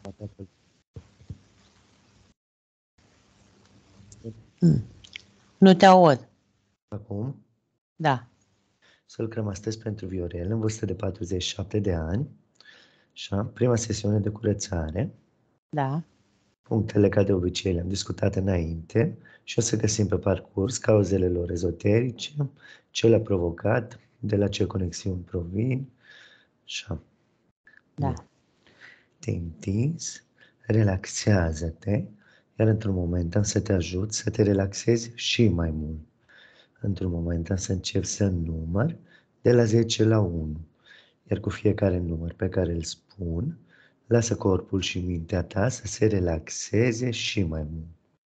Nu te aud. Acum? Da. Să lucrăm astăzi pentru Viorel, în vârstă de 47 de ani. Așa, prima sesiune de curățare. Da. Punctele, ca de obicei, le-am discutat înainte și o să găsim pe parcurs cauzele lor ezoterice, ce le-a provocat, de la ce conexiuni provin. Așa. Da. Te întinzi, relaxează-te, iar într-un moment am să te ajut să te relaxezi și mai mult. Într-un moment am să încep să număr de la 10 la 1, iar cu fiecare număr pe care îl spun, lasă corpul și mintea ta să se relaxeze și mai mult.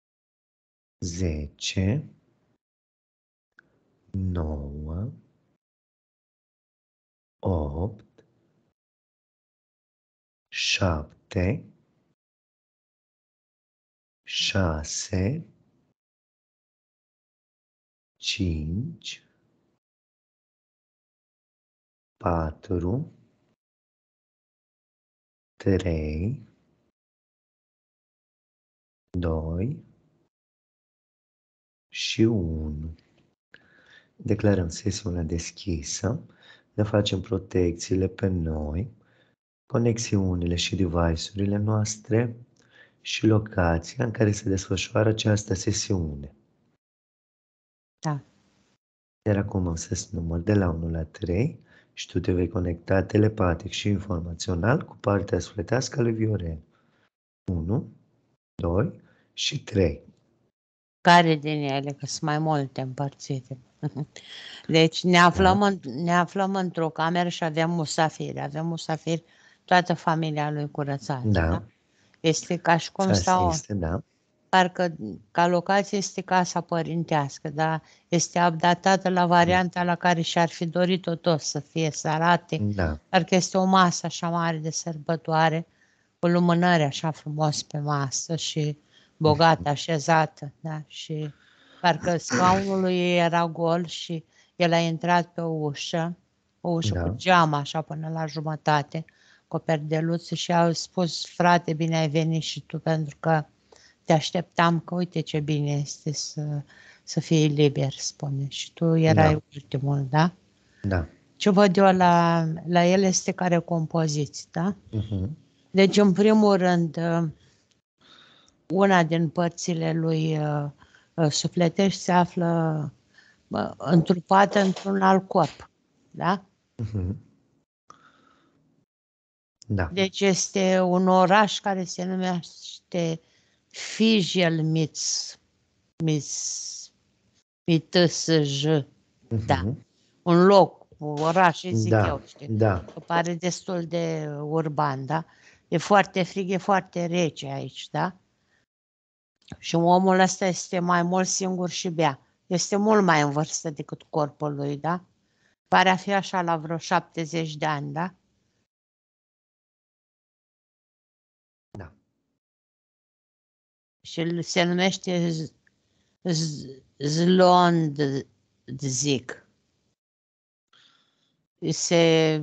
10, 9, 8, 7, 6, 5, 4, 3, 2 și 1. Declarăm sesiunea deschisă, ne facem protecțiile pe noi, conexiunile și device-urile noastre și locația în care se desfășoară această sesiune. Da. Iar acum o să-ți număr de la 1 la 3 și tu te vei conecta telepatic și informațional cu partea sufletească a lui Viorel. 1, 2 și 3. Care din ele? Că sunt mai multe împărțite. Deci ne aflăm într-o cameră și avem musafiri. Avem musafiri toată familia lui curățată. Da. Da? Este ca și cum Asta este, da. parcă ca locație este casa părintească, dar este updatată la varianta la care și-ar fi dorit-o tot să fie, să arate. Da. Parcă este o masă așa mare de sărbătoare, cu lumânări așa frumos pe masă și bogat așezată, da? Și parcă scaunul lui era gol și el a intrat pe o ușă Da. cu geam așa până la jumătate, cu o perdeluță și a spus: frate, bine ai venit și tu, pentru că te așteptam, că uite ce bine este să fii liber, spune. Și tu erai ultimul, da? Da. Ce văd eu la el este care compoziți, da? Deci, în primul rând, una din părțile lui sufletești se află întrupată într-un alt corp, da? Da. Deci este un oraș care se numește Fijel Mităsj, da. Un loc, un oraș, zic eu, știi? Da. Că pare destul de urban, da? E foarte frig, e foarte rece aici, da? Și omul ăsta este mai mult singur și bea. Este mult mai în vârstă decât corpul lui, da? Pare a fi așa la vreo 70 de ani, da? Da. Și se numește Zlondzik. Se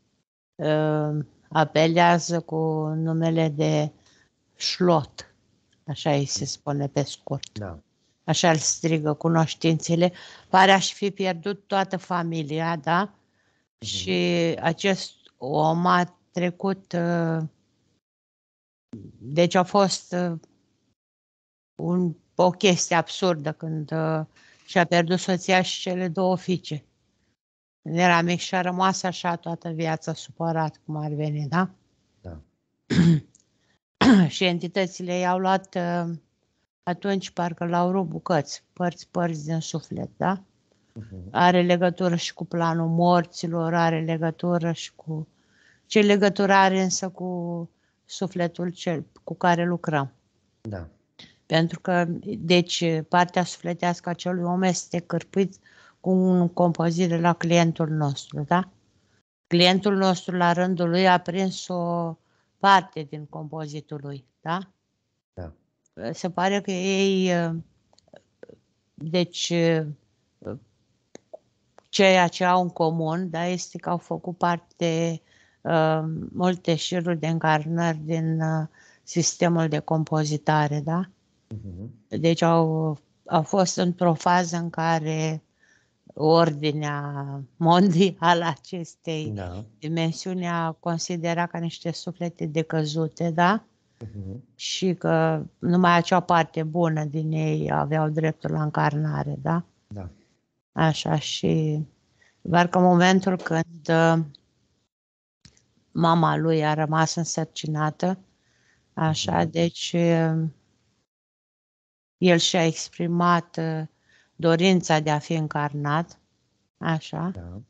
apelează cu numele de Șlot, așa îi se spune pe scurt. Da. Așa îl strigă cunoștințele. Pare a-și fi pierdut toată familia, da? Și acest om a trecut, deci a fost o chestie absurdă când și-a pierdut soția și cele două fiice. Când era mic și a rămas așa toată viața supărat, cum ar veni, da? Da. Și entitățile i-au luat, atunci parcă l-au rupt bucăți, părți din suflet, da? Are legătură și cu planul morților, are legătură și cu... Ce legătură are însă cu sufletul cel cu care lucrăm? Da. Pentru că, deci, partea sufletească a acelui om este cârpit cu un compozire la clientul nostru, da? Clientul nostru, la rândul lui, a prins o parte din compozitul lui, da? Da. Se pare că ei, deci, ceea ce au în comun, da, este că au făcut parte multe șiruri de încarnări din sistemul de compozitare, da? Deci au fost într-o fază în care ordinea mondială acestei dimensiuni a considerat ca niște suflete decăzute, da? Și că numai acea parte bună din ei aveau dreptul la încarnare, da? Da. Așa, și doar că în momentul când mama lui a rămas însărcinată, așa, deci el și-a exprimat dorința de a fi încarnat, așa,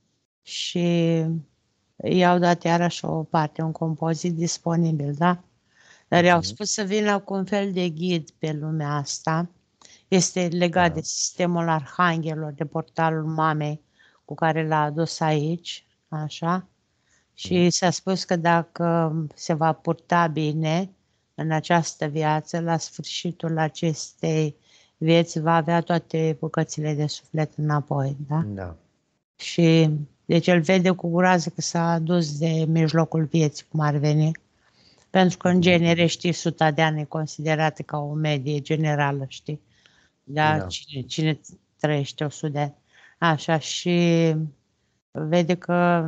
și i-au dat iarăși o parte, un compozit disponibil, da? Dar i-au spus să vină cu un fel de ghid pe lumea asta. Este legat de sistemul arhanghelor, de portalul mamei cu care l-a adus aici, așa. Și s-a spus că dacă se va purta bine în această viață, la sfârșitul acestei vieți va avea toate bucățile de suflet înapoi, da? Da. Și deci el vede cu groază că s-a dus de mijlocul vieții, cum ar veni, pentru că în genere, știi, 100 de ani e considerată ca o medie generală, știi? Da? Cine trăiește 100 de ani? Așa, și vede că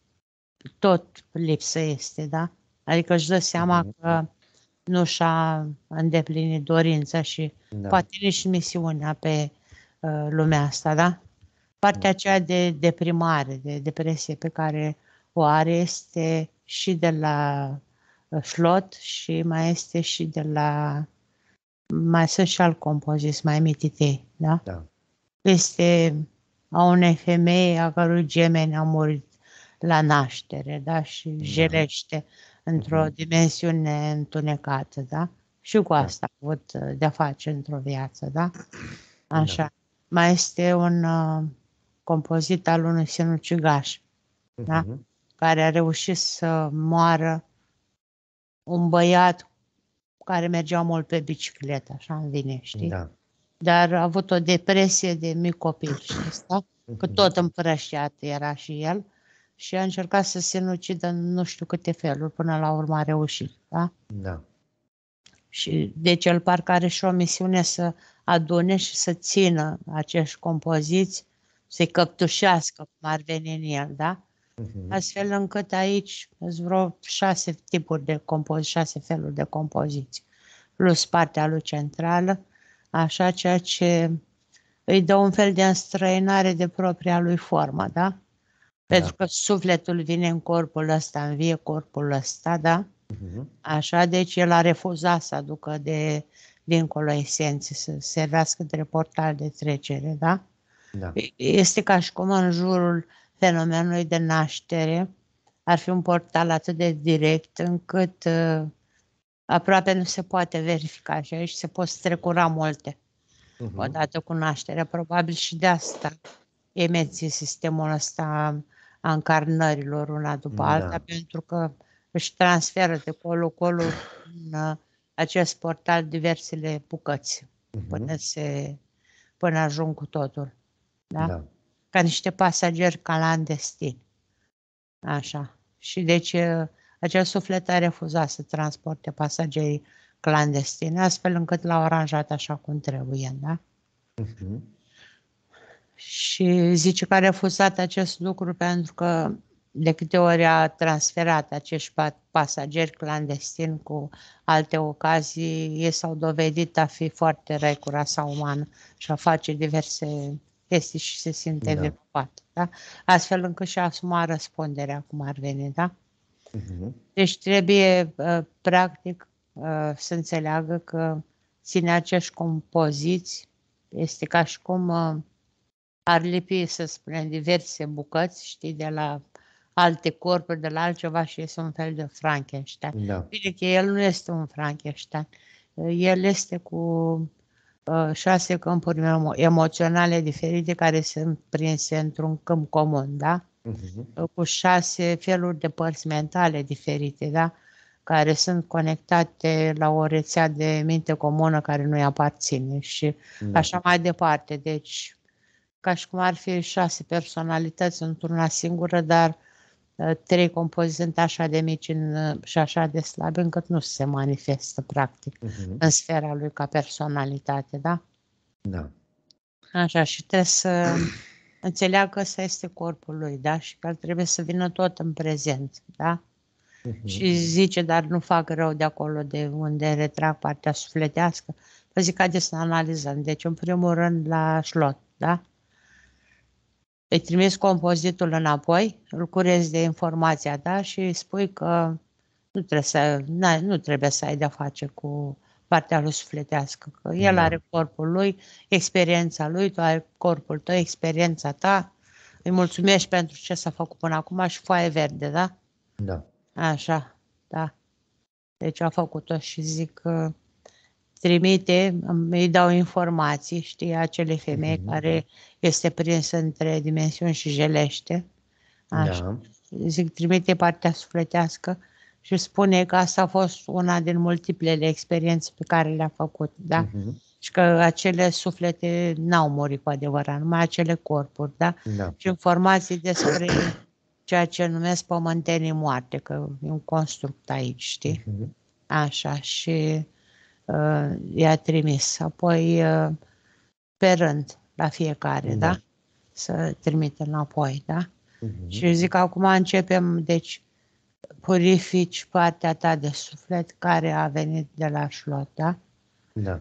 tot lipsă este, da? Adică își dă seama că nu și-a îndeplinit dorința și poate nici misiunea pe lumea asta, da? Partea aceea de deprimare, de depresie pe care o are este și de la Șlot și mai este și de la... mai sunt și alt compozit, mai mititei, da? Este a unei femei a cărui gemeni a murit la naștere, da? Și jelește într-o dimensiune întunecată, da? Și cu asta a avut de-a face într-o viață, da? Așa. Mai este un compozit al unui sinucigaș, da? Care a reușit să moară un băiat care mergea mult pe bicicletă, așa îmi vine, știi? Da. Dar a avut o depresie de mic copil, știi asta? Că tot împrăștiat era și el și a încercat să se sinucidă în nu știu câte feluri, până la urmă a reușit, da? Da. Și deci el parcă are și o misiune să adune și să țină acești compoziți, să-i căptușească, cum ar veni în el, da? Astfel încât aici sunt vreo 6 tipuri de compoziți, 6 feluri de compoziți, plus partea lui centrală, așa, ceea ce îi dă un fel de înstrăinare de propria lui formă, da? Pentru că sufletul vine în corpul ăsta, învie corpul ăsta, da? Așa, deci el a refuzat să aducă de dincolo esențe, să servească drept portal de trecere, da? Este ca și cum în jurul fenomenului de naștere ar fi un portal atât de direct încât aproape nu se poate verifica și aici se pot strecura multe. Odată cu nașterea, probabil și de asta ei mențin sistemul ăsta a încarnărilor una după alta, pentru că își transferă de colo-colo în acest portal diversele bucăți până ajung cu totul. Da? Ca niște pasageri clandestini. Așa. Și deci acel suflet a refuzat să transporte pasagerii clandestini, astfel încât l-au aranjat așa cum trebuie, da? Și zice că a refuzat acest lucru pentru că de câte ori a transferat acești pasageri clandestini cu alte ocazii, ei s-au dovedit a fi foarte răi cu rasa umană și a face diverse chestii și se simte vinovat, da? Astfel încât și-a asumat răspunderea, cum ar veni, da? Deci trebuie, practic, să înțeleagă că ține acești compoziți, este ca și cum ar lipi, să spunem, diverse bucăți, știi, de la alte corpuri, de la altceva și este un fel de Frankenstein. Bine că el nu este un Frankenstein, el este cu 6 câmpuri emoționale diferite care sunt prinse într-un câmp comun, da? Cu 6 feluri de părți mentale diferite, da? Care sunt conectate la o rețea de minte comună care nu-i aparține și așa mai departe. Deci, ca și cum ar fi 6 personalități într-una singură, dar 3 compoziți sunt așa de mici și așa de slabe încât nu se manifestă practic în sfera lui ca personalitate, da? Da. Așa, și trebuie să înțeleagă că ăsta este corpul lui, da? Și că trebuie să vină tot în prezent, da? Și zice, dar nu fac rău de acolo de unde retrag partea sufletească. Vă zic, haideți să analizăm. Deci, în primul rând, la șlot, da? Îi trimis compozitul înapoi, îl curezi de informația ta și îi spui că nu trebuie să ai de-a face cu partea lui sufletească, că el are corpul lui, experiența lui, tu ai corpul tău, experiența ta, îi mulțumești pentru ce s-a făcut până acum și foaie verde, da? Da. Așa, da. Deci a făcut-o și zic că trimite, îi dau informații, știi, acele femei care este prinsă între dimensiuni și jelește. Așa. Da. Zic, trimite partea sufletească și spune că asta a fost una din multiplele experiențe pe care le-a făcut, da? Și că acele suflete n-au murit cu adevărat, numai acele corpuri, da? Și informații despre ceea ce numesc pământenii moarte, că e un construct aici, știi? Așa, și i-a trimis. Apoi, pe rând, la fiecare, da? Să trimite înapoi, da? Și zic, acum începem, deci, purifici partea ta de suflet care a venit de la șlot, da? Da.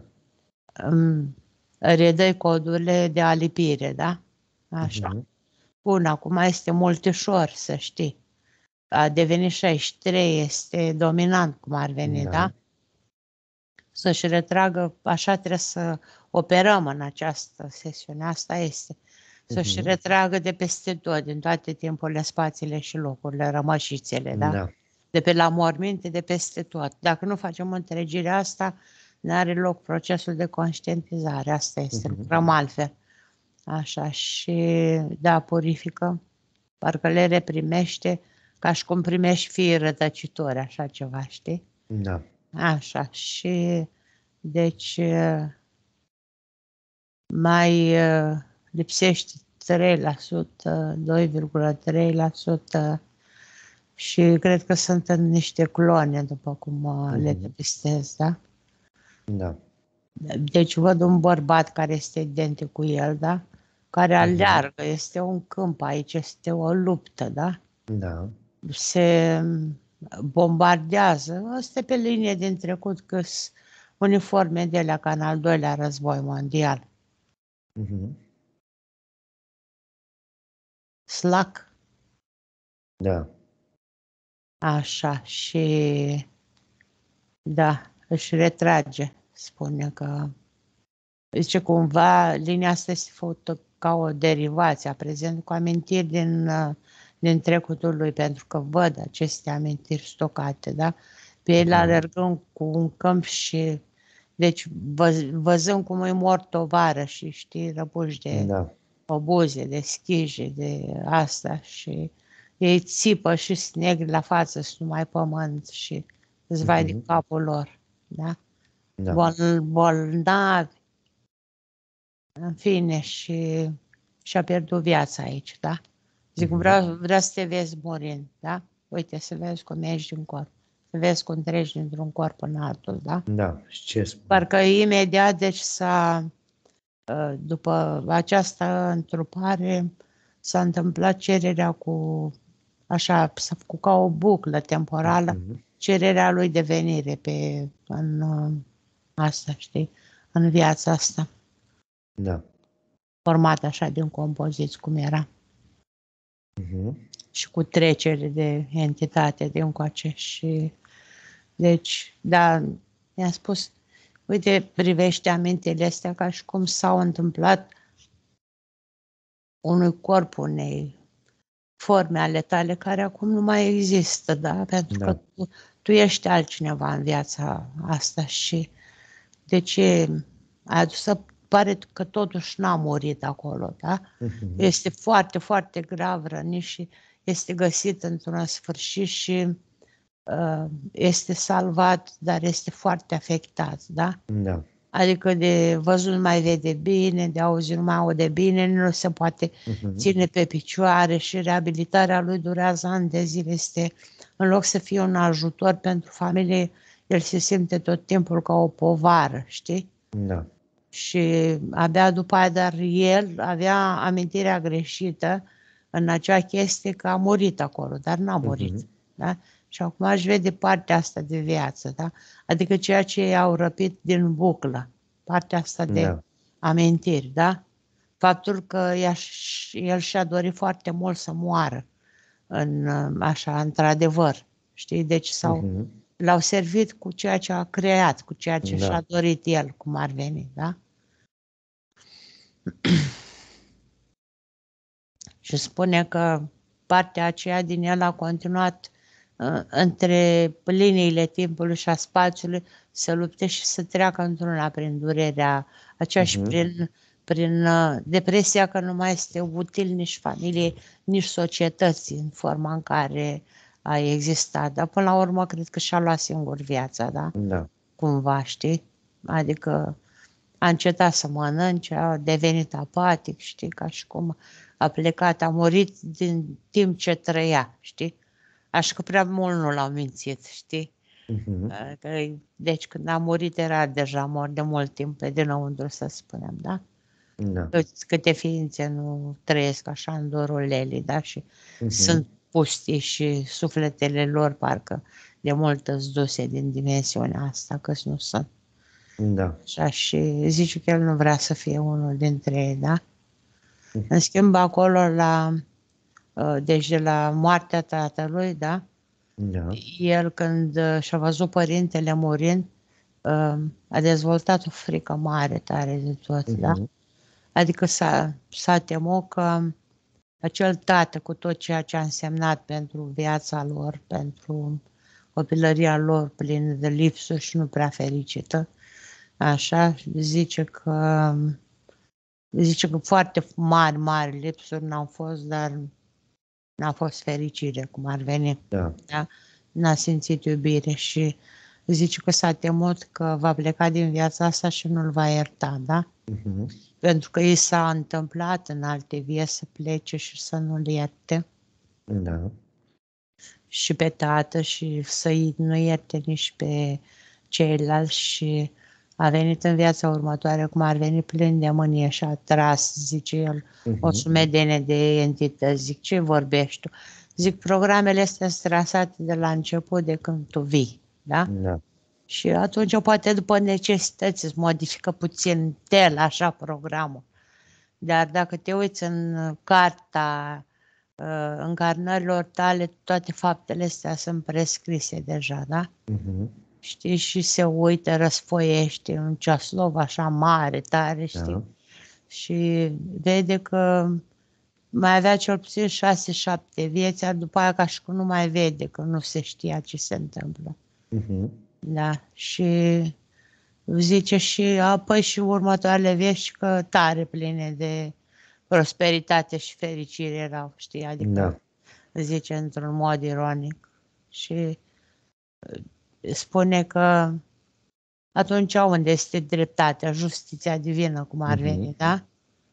Redai codurile de alipire, da? Așa. Bun, acum este mult ușor, să știi. A devenit 63, este dominant, cum ar veni, da? Să-și retragă, așa trebuie să operăm în această sesiune, asta este. Să-și retragă de peste tot, din toate timpurile, spațiile și locurile, rămășițele, da? De pe la morminte, de peste tot. Dacă nu facem întregirea asta, nu are loc procesul de conștientizare, asta este, lucrăm altfel. Așa, și da, purifică, parcă le reprimește, ca și cum primești fiii rătăcitori, așa ceva, știi? Da. Așa, și deci mai lipsește 3%, 2,3% și cred că sunt în niște clone, după cum le depistez, da? Da. Deci văd un bărbat care este identic cu el, da? Care aleargă, este un câmp aici, este o luptă, da? Da. Se bombardează, ăsta pe linie din trecut, că uniforme de alea ca în al doilea război mondial. Slack. Da. Așa, și da, își retrage, spune că, zice cumva, linia asta este făcută ca o derivație a prezentului cu amintiri din trecutul lui, pentru că văd aceste amintiri stocate, da? Pe el alergând cu un câmp și, deci, văzând cum îi mor tovarășii, știi, răpuși de obuze, de schije, de asta și ei țipă și sunt negri la față, sunt numai pământ și îți vai din capul lor, da? Bolnavi, în fine, și-a pierdut viața aici, da? Zic, vreau să te vezi murind, da? Uite, să vezi cum ești din corp, să vezi cum treci dintr-un corp în altul, da? Da, și ce spune? Parcă imediat, deci după această întrupare, s-a întâmplat cererea cu, așa, s-a făcut ca o buclă temporală, cererea lui de venire în asta, știi, în viața asta. Da. Format așa din compoziți, cum era. Și cu trecere de entitate de încoace. Și, deci, da, mi-a spus, uite, privește amintele astea ca și cum s-au întâmplat unui corp, unei forme ale tale care acum nu mai există, da? Pentru că tu ești altcineva în viața asta și de ce ai adus să pare că totuși n-a murit acolo, da? Este foarte, foarte grav rănit și este găsit într-un sfârșit și este salvat, dar este foarte afectat, da? Da. Adică de văzut nu mai vede bine, de auzit nu mai aude bine, nu se poate ține pe picioare și reabilitarea lui durează ani de zile. Este, în loc să fie un ajutor pentru familie, el se simte tot timpul ca o povară, știi? Da. Și abia după aia, dar el avea amintirea greșită în acea chestie că a murit acolo, dar n-a murit. Da? Și acum își vede partea asta de viață, da? Adică ceea ce i-au răpit din buclă, partea asta de amintiri, da? Faptul că el și-a dorit foarte mult să moară, așa, într-adevăr, știi? Deci l-au servit cu ceea ce a creat, cu ceea ce și-a dorit el, cum ar veni, da? Și spune că partea aceea din el a continuat între liniile timpului și a spațiului să lupte și să treacă într-una prin durerea aceea și prin depresia că nu mai este util nici familiei, nici societății în forma în care a existat. Dar până la urmă cred că și-a luat singur viața, da? Da. Cumva, știi? Adică a încetat să mănânce, a devenit apatic, știi? Ca și cum a plecat, a murit din timp ce trăia, știi? Așa că prea mult nu l-au mințit, știi? Deci când a murit era deja mort de mult timp pe dinăuntru, să spunem, da? Da. Câte ființe nu trăiesc așa în dorul lelii, da? Și sunt pustii și sufletele lor parcă de mult îți duse din dimensiunea asta, că nu sunt. Da. Așa, și zice că el nu vrea să fie unul dintre ei, da? În schimb, acolo deci de la moartea tatălui, da? Da. El când și-a văzut părintele murind, a dezvoltat o frică mare, tare de tot, da? Adică s-a temut că acel tată cu tot ceea ce a însemnat pentru viața lor, pentru copilăria lor plină de lipsuri și nu prea fericită, așa, zice că foarte mari lipsuri n-au fost, dar n-a fost fericire, cum ar veni. Da. Da? N-a simțit iubire și zice că s-a temut că va pleca din viața asta și nu-l va ierta, da? Pentru că i s-a întâmplat în alte vieți să plece și să nu-l ierte. Da. Și pe tată și să-i nu ierte nici pe ceilalți și a venit în viața următoare, cum ar veni plin de mânie și a tras, zice el, o sumedenie de entități. Zic, ce vorbești tu? Zic, programele astea sunt trasate de la început, de când tu vii, da? Da. Și atunci, poate după necesități, îți modifică puțin așa programul. Dar dacă te uiți în carta încarnărilor tale, toate faptele astea sunt prescrise deja, da? Știi, și se uită, răsfoiește un ceaslov așa mare, tare, știi? Da. Și vede că mai avea cel puțin 6-7 vieți, după aia ca și cum nu mai vede, că nu se știa ce se întâmplă. Da, și zice și apoi și următoarele vieți că tare pline de prosperitate și fericire erau, știi? Adică zice într-un mod ironic. Și spune că atunci unde este dreptatea, justiția divină, cum ar veni, da?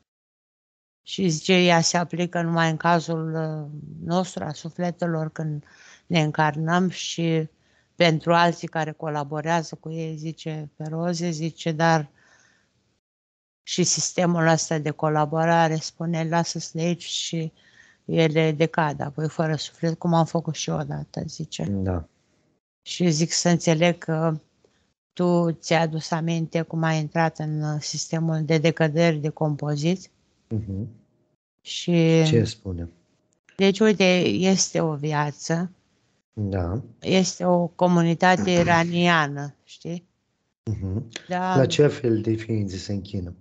Și zice, ea se aplică numai în cazul nostru, a sufletelor, când ne încarnăm și pentru alții care colaborează cu ei, zice Feroze, zice, dar și sistemul ăsta de colaborare spune, lasă-ți de aici și ele decad, apoi fără suflet, cum am făcut și eu odată, zice. Da. Și zic să înțeleg că tu ți-ai adus aminte cum ai intrat în sistemul de decăderi de compozit. Și Ce spune? deci, uite, este o viață, Da. este o comunitate iraniană, știi? Da, La ce fel de ființe se închină?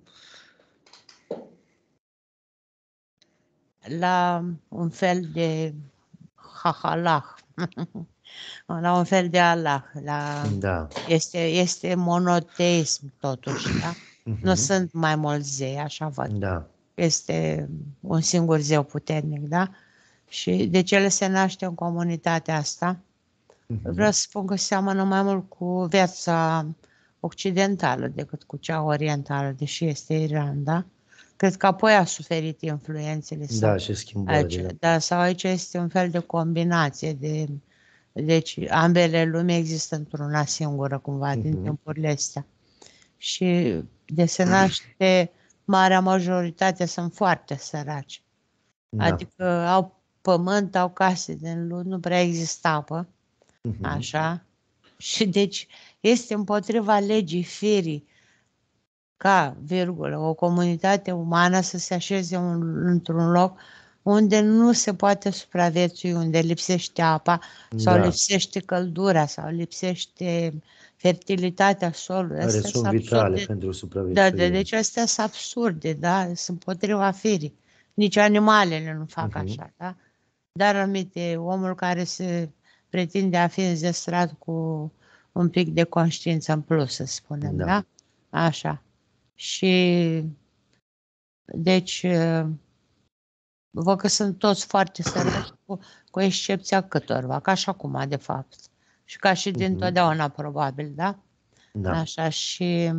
la un fel de hahalah, la un fel de Allah, Da. este monoteism totuși, da? Nu sunt mai mulți zei, așa văd. Da. Este un singur zeu puternic, da? Și de ce el se naște în comunitatea asta? Vreau să spun că seamănă mai mult cu viața occidentală decât cu cea orientală, deși este Irlanda. Cred că apoi a suferit influențele Da, sau și aici, schimbările. da, sau aici este un fel de combinație deci ambele lumi există într-una singură cumva din timpurile astea. Și de se naște, marea majoritate sunt foarte săraci. Da. Adică au pământ, au case din lut, nu prea există apă, așa. Și deci este împotriva legii firii ca, virgulă, o comunitate umană să se așeze într-un loc unde nu se poate supraviețui, unde lipsește apa sau Da. lipsește căldura sau lipsește fertilitatea solului. Care Astea sunt sunt vitale absurde. pentru Da, supraviețuire. deci astea sunt absurde, da? Sunt împotriva firii. Nici animalele nu fac așa, da? Dar aminte, omul care se pretinde a fi înzestrat cu un pic de conștiință în plus, să spunem, Da. da? Așa. Și deci văd că sunt toți foarte săraci, cu excepția câtorva, ca și acum, de fapt. Și ca și dintotdeauna, probabil, da? Da. Așa, și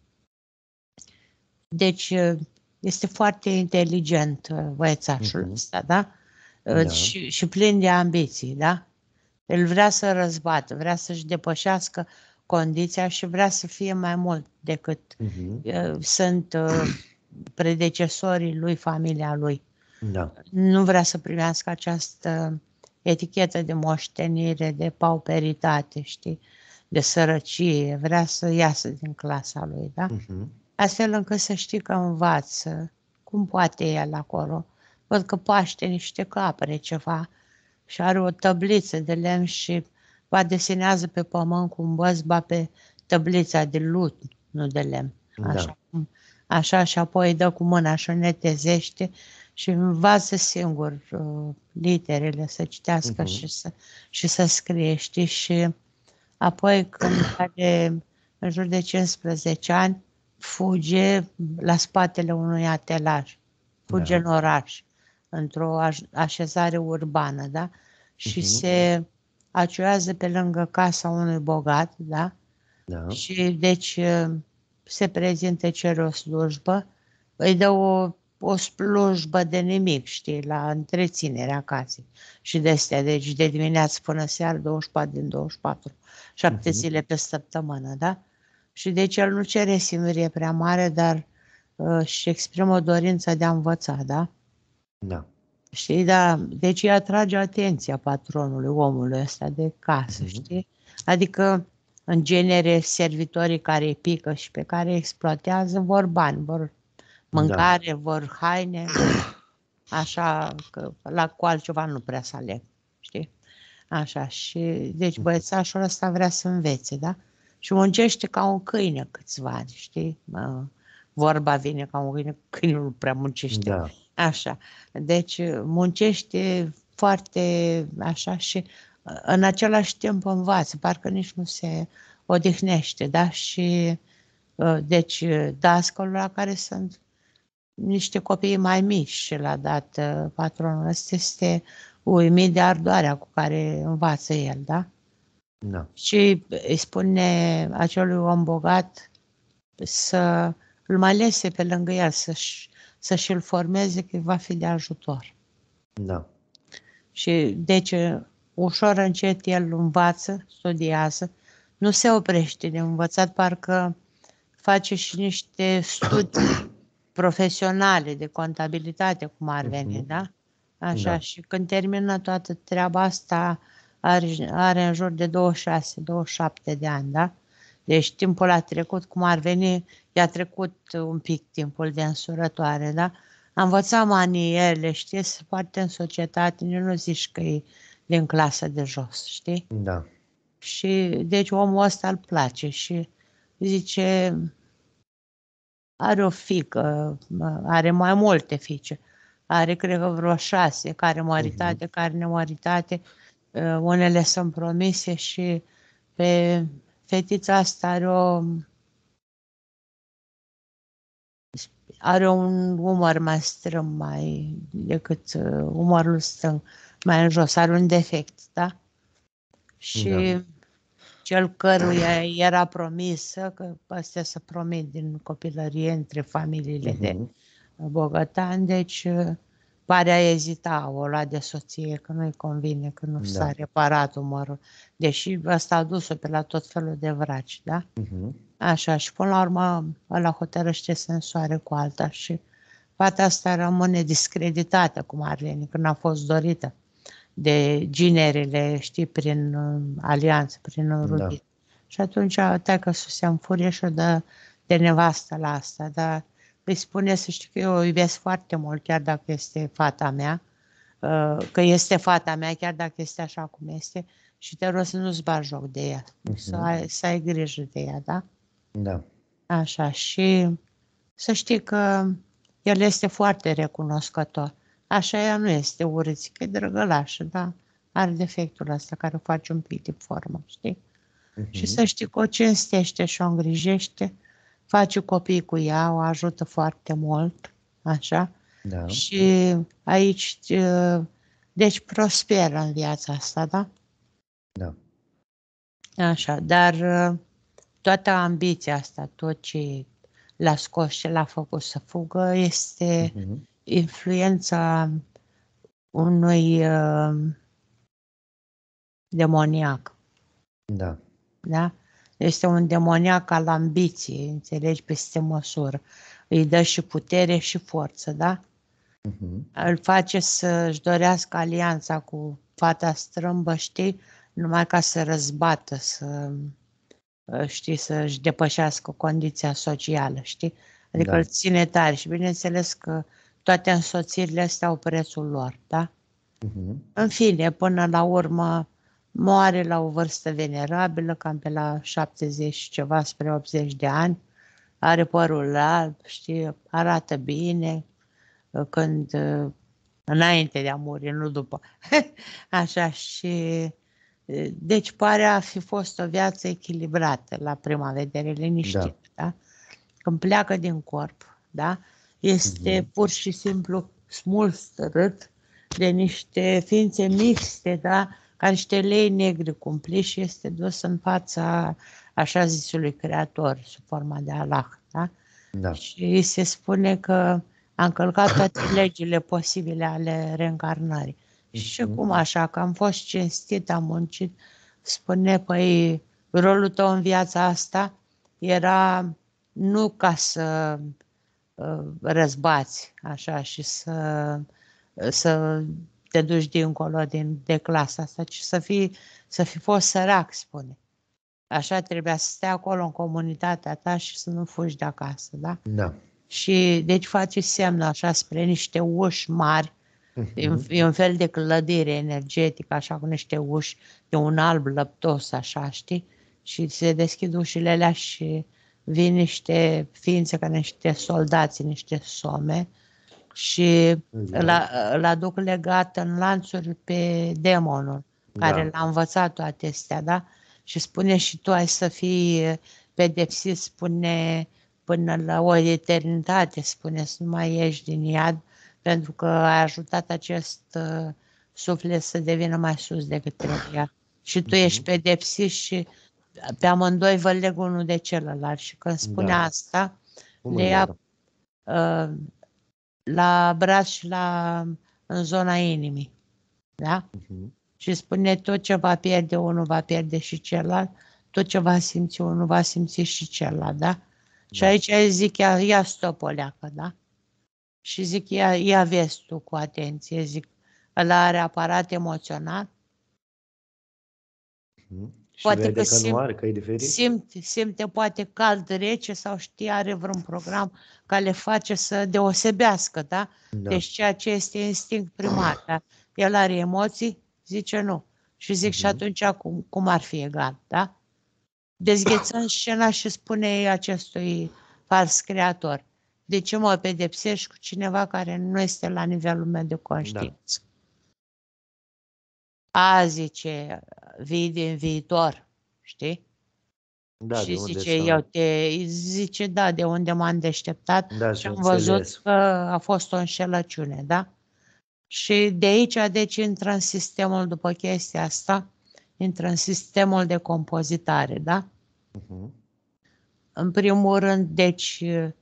deci este foarte inteligent băiețașul ăsta, da? Da. Și plin de ambiții, da? El vrea să răzbată, vrea să-și depășească condiția și vrea să fie mai mult decât sunt predecesorii lui, familia lui. Da. Nu vrea să primească această etichetă de moștenire, de pauperitate, știi, de sărăcie. Vrea să iasă din clasa lui, da? Astfel încât să știi că învață cum poate el acolo. Văd că paște niște capre ceva și are o tăbliță de lemn și va desenează pe pământ cu un băzba pe tăblița de lut, nu de lemn. Așa, așa, și apoi dă cu mâna și o netezește și învață singur literele, să citească și să scrie, știi? Și apoi când are în jur de 15 ani, fuge la spatele unui atelaj, fuge în oraș, într-o așezare urbană, da? Și se acioează pe lângă casa unui bogat, da? Da. Și deci se prezintă, cere o slujbă, îi dă o slujbă de nimic, știi, la întreținerea casei și de astea, deci de dimineață până seară, 24 din 24, 7 zile pe săptămână, da? Și deci el nu cere sinurie prea mare, dar își exprimă dorința de a învăța, da? Da. Știi, da, deci îi atrage atenția patronului, omului ăsta de casă, știi? Adică, în genere, servitorii care îi pică și pe care îi exploatează vor bani, vor mâncare, vor haine, așa, că cu altceva nu prea să aleg, știi? Așa, și deci băiețașul ăsta vrea să învețe, da? Și muncește ca un câine câțiva ani, știi? Vorba vine ca un câine, câinul nu prea muncește. Da. Așa, deci muncește foarte așa și în același timp învață, parcă nici nu se odihnește, da? Și deci dascălul la care sunt niște copii mai mici și l-a dat patronul ăsta, este uimit de ardoarea cu care învață el, da? Da. Și îi spune acelui om bogat să îl mai lese pe lângă el, să-și îl formeze, că va fi de ajutor. Da. Și deci ușor încet el învață, studiază, nu se oprește de învățat, parcă face și niște studii profesionale de contabilitate, cum ar veni, da? Așa, Da. și când termină toată treaba asta, are în jur de 26-27 de ani, da? Deci timpul a trecut, cum ar veni, i-a trecut un pic timpul de însurătoare, da? A învățat maniere, știi, se poate în societate, nu zici că e din clasă de jos, știi? Da. Și deci omul ăsta îl place și zice, are o fiică, are mai multe fiice, are cred că vreo 6, care măritate, care nemăritate, unele sunt promise și pe fetița asta are un umăr mai strâm mai decât umărul stâng, mai în jos, are un defect, da? Și cel căruia era promisă, că astea se promit din copilărie între familiile de bogătani, deci pare a ezita, o lua de soție, că nu-i convine, că nu s-a reparat umărul, deși ăsta a dus-o pe la tot felul de vraci, da? Așa, și până la urmă ăla hotărăște să însoare cu alta și fata asta rămâne discreditată, cum ar veni, când a fost dorită de ginerele, știi, prin alianță, prin rudit. Și atunci taică-su se înfurie și o dă de nevastă la asta, dar îi spune să știi că eu o iubesc foarte mult, chiar dacă este fata mea, că este fata mea, chiar dacă este așa cum este, și te rog să nu-ți bagi joc de ea, să ai grijă de ea, da? Da. Așa, și să știi că el este foarte recunoscător. Așa ea nu este urâțică, e drăgălașă, da? Are defectul ăsta care o face un pic tip formă, știi? Și să știi că o cinstește și o îngrijește, face copii cu ea, o ajută foarte mult, așa? Da. Și aici, deci prosperă în viața asta, da? Da. Așa, dar toată ambiția asta, tot ce l-a scos și l-a făcut să fugă, este influența unui demoniac. Da. Da? Este un demoniac al ambiției, înțelegi, peste măsură. Îi dă și putere și forță, da? Îl face să-și dorească alianța cu fata strâmbă, știi? Numai ca să răzbată, știi, să-și depășească condiția socială, știi? Adică îl ține tare și bineînțeles că toate însoțirile astea au prețul lor, da? În fine, până la urmă moare la o vârstă venerabilă, cam pe la 70 și ceva spre 80 de ani, are părul alb, știi, arată bine, când înainte de a muri, nu după. Așa, și deci pare a fi fost o viață echilibrată la prima vedere, liniștită, da? Când pleacă din corp, da? Este pur și simplu smuls tărât de niște ființe mixte, da? Ca niște lei negri cumpliți și este dus în fața așa zisului Creator, sub forma de Allah, da? Da. Și îi se spune că a încălcat toate legile posibile ale reîncarnării. Și cum așa, că am fost cinstit, am muncit, spune, păi rolul tău în viața asta era nu ca să răzbați așa și să te duci dincolo de clasa asta, ci să fi fost sărac, spune. Așa trebuia să stai acolo în comunitatea ta și să nu fugi de acasă, da? Da. Și deci face semn așa spre niște uși mari, e un fel de clădire energetică, așa cu niște uși de un alb lăptos, așa, știi? Și se deschid ușile alea și vin niște ființe ca niște soldați, niște some și îl aduc legat în lanțuri pe demonul care l-a învățat toate astea, da? Și spune și tu ai să fii pedepsit, spune, până la o eternitate, spune, să nu mai ieși din iad, pentru că ai ajutat acest suflet să devină mai sus decât trebuia. Și tu ești pedepsit și pe amândoi vă leg unul de celălalt. Și când spune asta, le ia la braț și în zona inimii. Da? Și spune, tot ce va pierde unul, va pierde și celălalt, tot ce va simți unul, va simți și celălalt, da? Și aici zic, ia stop o leacă, da? Și zic, ia vezi tu cu atenție, zic, ăla are aparat emoțional. Și poate vede că nu are, că e diferit? Simte poate cald, rece sau știe, are vreun program care le face să deosebească, da? Deci ceea ce este instinct primar, da? El are emoții, zice nu. Și zic, și atunci cum ar fi egal, da? Dezghețăm scena și spune acestui fals creator, de ce mă pedepsești cu cineva care nu este la nivelul meu de conștiință? A, zice, vii din viitor, știi? Da, și zice, da, de unde m-am deșteptat și am văzut că a fost o înșelăciune, da? Și de aici, deci, intră în sistemul după chestia asta, intră în sistemul de compozitare, da? Mhm. În primul rând, deci,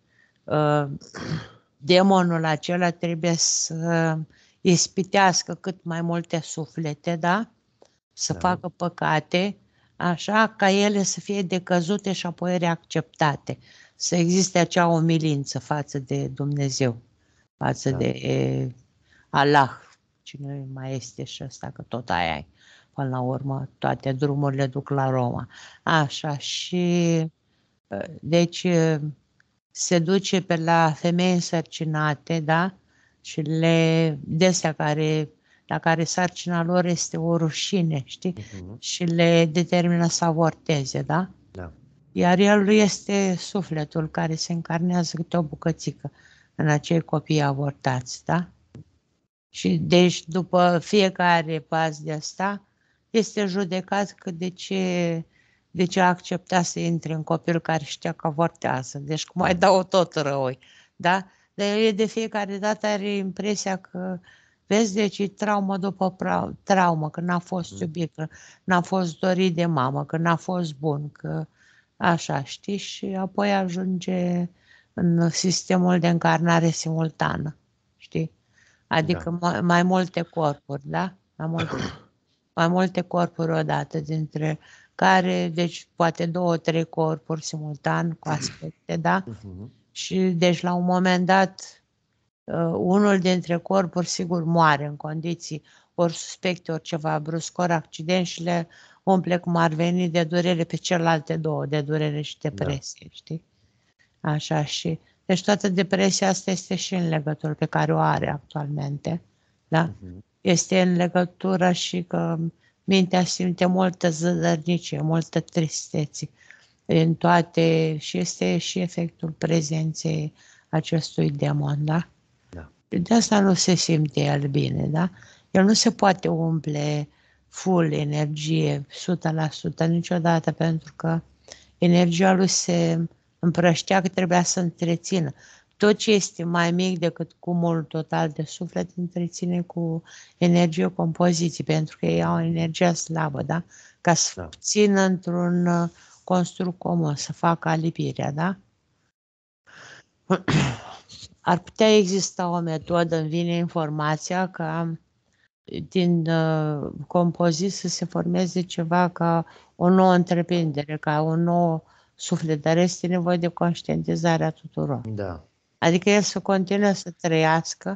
demonul acela trebuie să ispitească cât mai multe suflete, da? Să Da. facă păcate, așa ca ele să fie decăzute și apoi reacceptate. Să existe acea umilință față de Dumnezeu, față Da. de Allah, cine mai este și ăsta, că tot aia e. Până la urmă, toate drumurile duc la Roma. Așa, și deci se duce pe la femei însărcinate, da? Și la care sarcina lor este o rușine, știi? Mhm. Și le determină să avorteze, da? Da. Iar el este sufletul care se încarnează câte o bucățică în acei copii avortați, da? Și deci după fiecare pas de asta este judecat că de ce a acceptat să intre în copil care știa că avortează. Deci cum mai dau tot rău, da? Dar el de fiecare dată are impresia că, vezi, deci e traumă după traumă, că n-a fost iubit, că n-a fost dorit de mamă, că n-a fost bun, că așa, știi? Și apoi ajunge în sistemul de încarnare simultană, știi? Adică mai multe corpuri, da? Mai multe corpuri odată, dintre care, deci, poate 2-3 corpuri simultan cu aspecte, da? Mhm. Și, deci, la un moment dat, unul dintre corpuri, sigur, moare în condiții ori suspecte, ori ceva brusc, ori accident și le umple cum ar veni de durere pe celelalte două, de durere și depresie, știi? Așa și... Deci toată depresia asta este și în legătură pe care o are actualmente, da? Mhm. Este în legătură și că mintea simte multă zădărnicie, multă tristețe în toate și este și efectul prezenței acestui demon, da? Da. De asta nu se simte el bine, da? El nu se poate umple full energie, 100% niciodată, pentru că energia lui se împrăștea că trebuia să întrețină. Tot ce este mai mic decât cumulul total de suflet întreține cu energie compoziții, pentru că ei au energia slabă, da? Ca să țină într-un construct comun, să facă alipirea, da? Ar putea exista o metodă, îmi vine informația, ca din compozit să se formeze ceva ca o nouă întreprindere, ca un nou suflet, dar este nevoie de conștientizarea tuturor. Da. Adică el să continue să trăiască,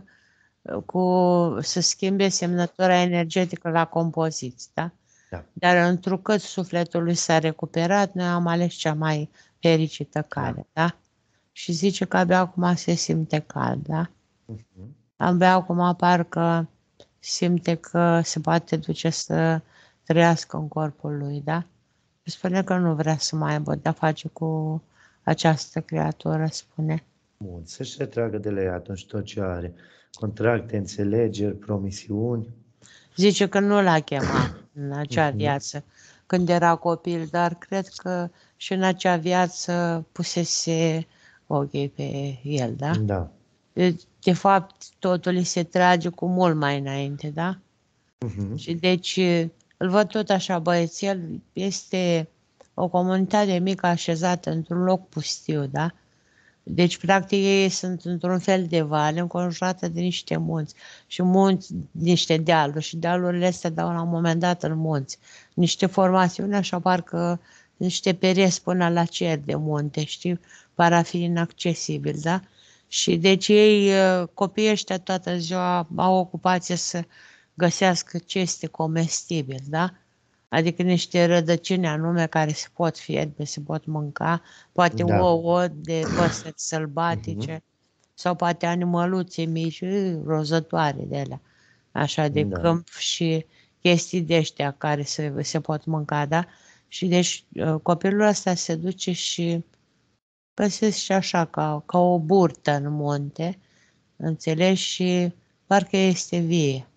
să schimbe semnătura energetică la compoziți, da? Da. Dar întrucât sufletul lui s-a recuperat, noi am ales cea mai fericită cale, da? Și zice că abia acum se simte cald, da? Mhm. Abia acum parcă simte că se poate duce să trăiască în corpul lui, da? Și spune că nu vrea să mai aibă de-a face cu această creatură, spune. Bun. Să-și retragă de la ea atunci tot ce are. Contracte, înțelegeri, promisiuni. Zice că nu l-a chemat în acea viață când era copil, dar cred că și în acea viață pusese ochii pe el, da? Da. De fapt, totul îi se trage cu mult mai înainte, da? Mhm. Și deci îl văd tot așa, băiețel, este o comunitate mică așezată într-un loc pustiu, da? Deci, practic, ei sunt într-un fel de vale înconjurată de niște munți și munți, niște dealuri și dealurile astea dau la un moment dat în munți. Niște formațiuni așa, parcă niște pereți până la cer de munte, știi? Par a fi inaccesibil, da? Și deci ei, copiii ăștia toată ziua au ocupație să găsească ce este comestibil, da? Adică niște rădăcini anume care se pot fierbe, se pot mânca, poate Da. ouă de păsări sălbatice sau poate animăluțe mici, rozătoare de alea, așa de Da. câmp și chestii de ăștia care se pot mânca, da? Și deci copilul ăsta se duce și găsesc și așa ca o burtă în munte, înțelegi, și parcă este vie.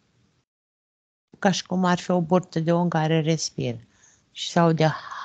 Ca și cum ar fi o burtă de om care respiră. Și se aude,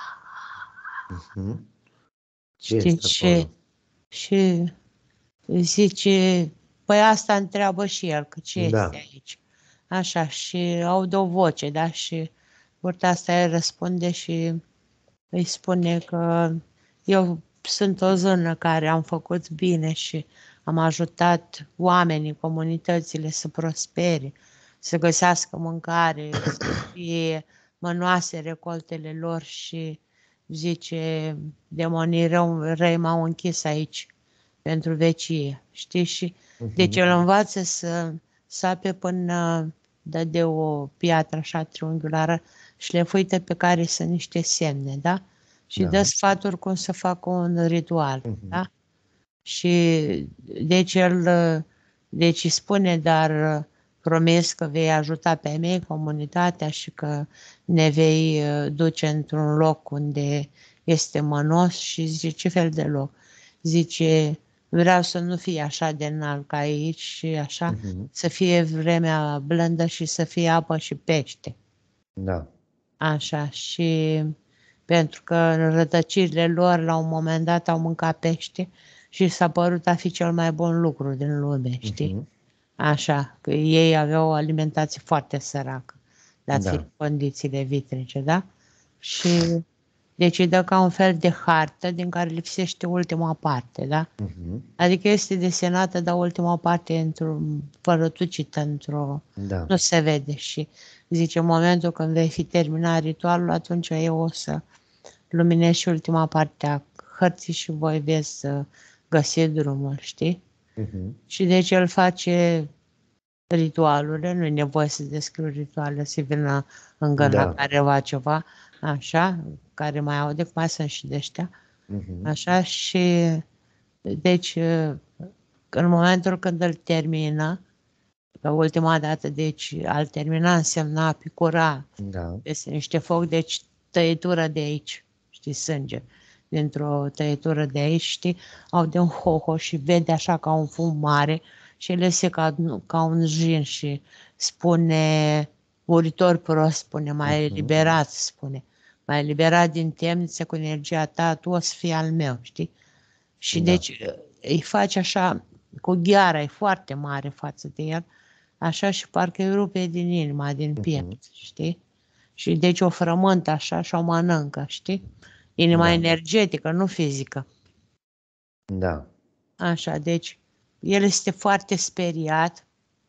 Mhm. Ce știi, este acolo? și zice, păi asta întreabă și el, că ce Da. este aici. Așa, și aude o voce, da, și scurt, asta el răspunde și îi spune că eu sunt o zonă care am făcut bine și am ajutat oamenii, comunitățile să prospere, să găsească mâncare, să fie mănoase recoltele lor și zice, demonii răi m-au închis aici pentru vecie, știi? Și deci el învață să sape până dă de o piatră așa triunghiulară șlefuită pe care sunt niște semne, da? Și dă sfaturi cum să facă un ritual, da? Și deci deci îi spune, dar promis că vei ajuta pe mei, comunitatea, și că ne vei duce într-un loc unde este mănos. Și zice, ce fel de loc? Zice, vreau să nu fie așa de înalt ca aici și așa, să fie vremea blândă și să fie apă și pește. Da. Așa, și pentru că în rădăcirile lor la un moment dat au mâncat pește și s-a părut a fi cel mai bun lucru din lume, știi? Așa, că ei aveau o alimentație foarte săracă, dat fiind condițiile vitrice, da? Și deci îi dă ca un fel de hartă din care lipsește ultima parte, da? Adică este desenată, dar ultima parte într-un fărătucită, nu se vede. Și zice, în momentul când vei fi terminat ritualul, atunci eu o să luminez și ultima parte a hărții și voi veți să găsi drumul, știi? Și deci el face ritualurile, nu e nevoie să descriu ritualele, să vină în gând la careva ceva, așa, care mai aude, cum mai sunt și de ăștia, așa, și deci în momentul când îl termină, că ultima dată, deci al termina însemna a picura, este niște foc, deci tăietură de aici, știi, sânge, dintr-o tăietură de aici, știi, au de un hoho și vede așa ca un fum mare și el iese ca un jin și spune, muritor prost, spune, mai eliberat, spune, mai eliberat din temniță cu energia ta, tu o să fii al meu, știi? Și deci îi face așa, cu gheara, e foarte mare față de el, așa, și parcă îi rupe din inima, din piept, știi? Și deci o frământă așa și o mănâncă, știi? Inima energetică, nu fizică. Da. Așa, deci el este foarte speriat,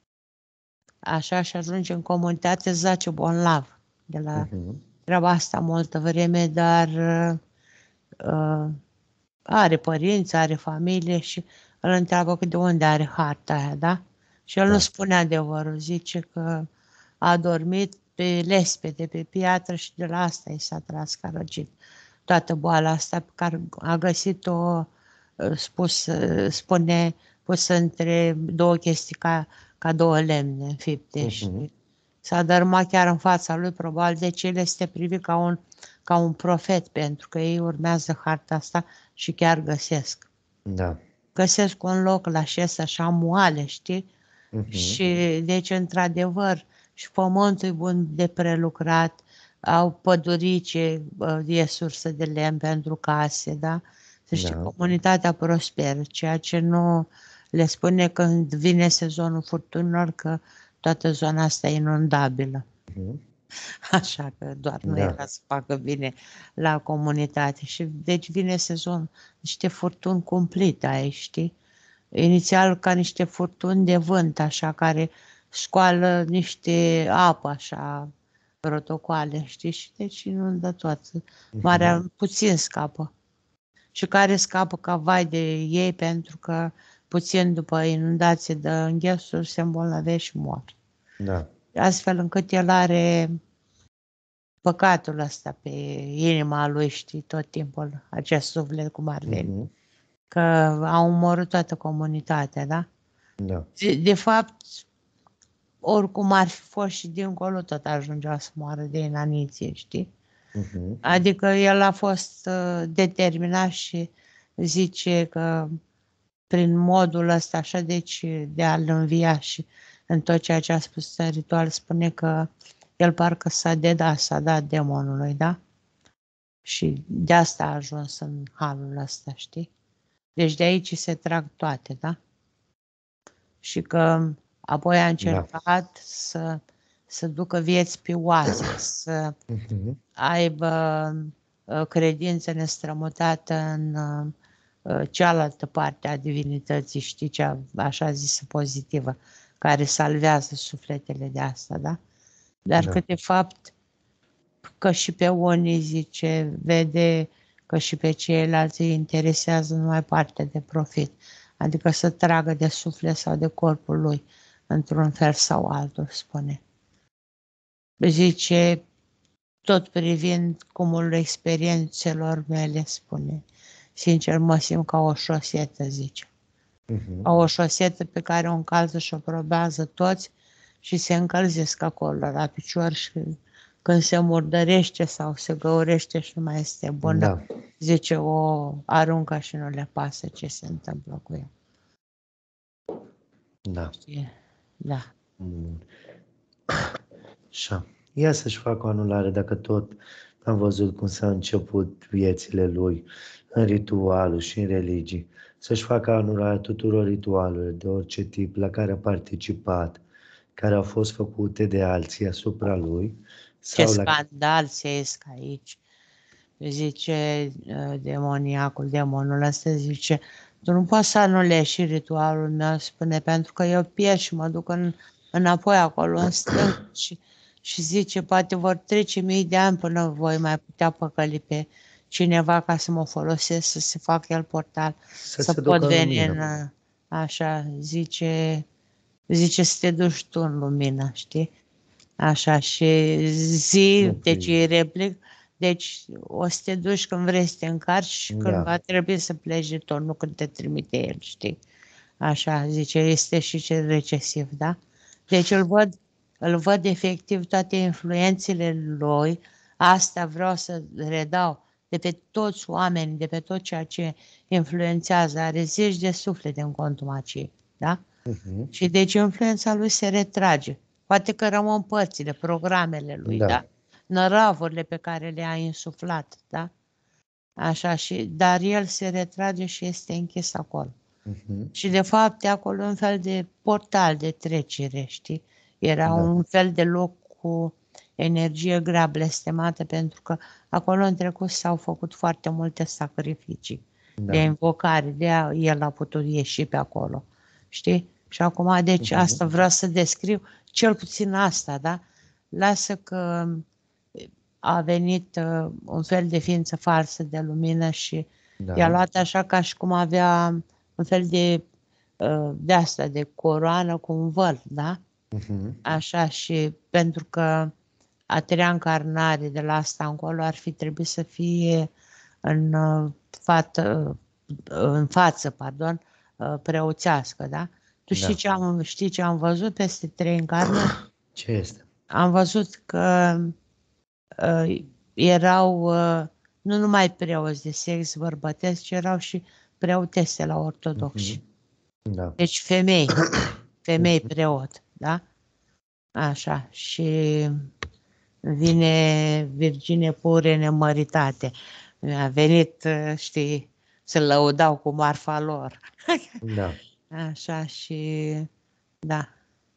așa, și ajunge în comunitate, zace bolnav de la treaba asta multă vreme, dar are părinți, are familie și îl întreabă că de unde are harta aia, da? Și el nu spune adevărul, zice că a dormit pe lespede, pe piatră și de la asta i s-a tras, că a răgit toată boala asta pe care a găsit-o, spune, pusă între două chestii ca două lemne înfipte și s-a dărâmat chiar în fața lui, probabil, deci el este privit ca un profet, pentru că ei urmează harta asta și chiar găsesc. Găsesc un loc la șes așa moale, știi? Și deci, într-adevăr, și pământul e bun de prelucrat, au pădurice, e sursă de lemn pentru case, da? Să știi, comunitatea prosperă, ceea ce nu le spune când vine sezonul furtunilor, că toată zona asta e inundabilă. Așa că doar nu era să facă bine la comunitate. Și deci vine sezonul, niște furtuni cumplite aici, știi? Inițial ca niște furtuni de vânt, așa, care scoală niște apă, așa, protocoale, știi? Și deci inundă toată. Marea puțin scapă. Și care scapă ca vai de ei, pentru că puțin după inundație de înghesuri se îmbolnăvește și mor. Astfel încât el are păcatul ăsta pe inima lui, știi, tot timpul, acest suflet cum ar veni. Că a omorât toată comunitatea, da? De fapt, oricum ar fi fost și dincolo, tot ajungea să moară de inaniție, știi? Adică el a fost determinat și zice că prin modul ăsta, așa, deci de a-l învia, și în tot ceea ce a spus în ritual, spune că el parcă s-a dat demonului, da? Și de asta a ajuns în halul ăsta, știi? Deci de aici se trag toate, da? Și că apoi a încercat să să ducă vieți pioase, să aibă credință nestrămutată în cealaltă parte a divinității, știi, cea așa zisă pozitivă, care salvează sufletele de asta, da? Dar că de fapt, că și pe unii zice, vede că și pe ceilalți îi interesează numai partea de profit, adică să tragă de suflet sau de corpul lui, într-un fel sau altul, spune. Zice, tot privind cumulul experiențelor mele, spune, sincer mă simt ca o șosetă, zice. Ca o șosetă pe care o încalză și o probează toți și se încălzesc acolo la picior și când se murdărește sau se găurește și nu mai este bună, zice, o aruncă și nu le pasă ce se întâmplă cu ea. Da. Știi? Da. Așa. Ia să-și facă o anulare, dacă tot am văzut cum s-au început viețile lui în ritualul și în religii. Să-și facă anularea tuturor ritualurilor de orice tip la care a participat, care au fost făcute de alții asupra lui. Ce scandal se iesc aici. Zice demoniacul, demonul ăsta, zice, tu nu poți să anulezi și ritualul meu, spune, pentru că eu pierd și mă duc înapoi acolo, în stâng și zice, poate vor trece mii de ani până voi mai putea păcăli pe cineva ca să mă folosesc, să se facă el portal, să pot veni în, așa, zice să te duci tu în lumină, știi? Așa, și deci îi replic, deci o să te duci când vrei să te încarci și când va trebui să pleci de tot, nu când te trimite el, știi? Așa, zice, este și cel recesiv, da? Deci îl văd efectiv toate influențele lui, asta vreau să redau de pe toți oamenii, de pe tot ceea ce influențează, are zeci de suflete în contul maciei, da? Și deci influența lui se retrage. Poate că rămân părțile, programele lui, da? Năravurile pe care le-a insuflat, da? Așa, dar el se retrage și este închis acolo. Și de fapt e acolo un fel de portal de trecere, știi? Era un fel de loc cu energie grea blestemată, pentru că acolo în trecut s-au făcut foarte multe sacrificii de invocare, de-aia el a putut ieși pe acolo, știi? Și acum, deci asta vreau să descriu, cel puțin asta, da? Lasă că a venit un fel de ființă falsă de lumină și i-a luat așa ca și cum avea un fel de asta, de coroană cu un văl, da? Așa, și pentru că a treia încarnare de la asta încolo ar fi trebuit să fie în față, preoțească, da? Tu știi ce am văzut peste 3 încarnări? Ce este? Am văzut că erau nu numai preoți de sex bărbătesc, ci erau și preotese la ortodoxi. Deci femei preot, da? Așa, și vine Virgine pure nemăritate. A venit, știi, să lăudau cu marfa lor. Așa și, da.